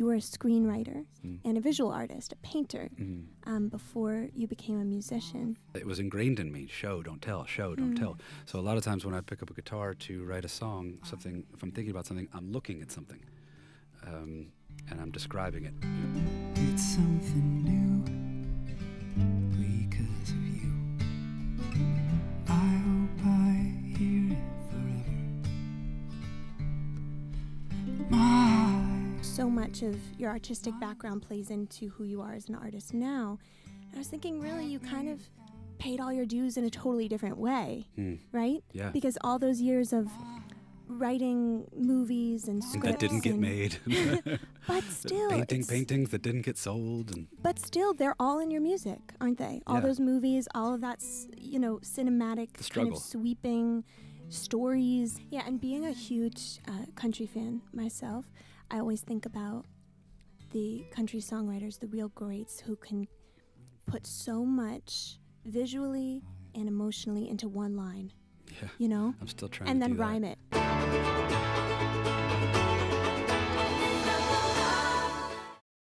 you were a screenwriter and a visual artist, a painter, before you became a musician. It was ingrained in me, show, don't tell, show, don't tell. So a lot of times when I pick up a guitar to write a song, something, if I'm thinking about something, I'm looking at something, and I'm describing it. It's something new because of you. I hope I hear it forever. So much of your artistic background plays into who you are as an artist now. And I was thinking, really, you kind of paid all your dues in a totally different way, right? Yeah. Because all those years of writing movies and scripts that didn't get made. But still, paintings that didn't get sold. But still, they're all in your music, aren't they? All those movies, all of that, cinematic kind of sweeping stories. Yeah, and being a huge country fan myself, I always think about the country songwriters, the real greats, who can put so much visually and emotionally into one line. Yeah. I'm still trying to do that. And then rhyme it.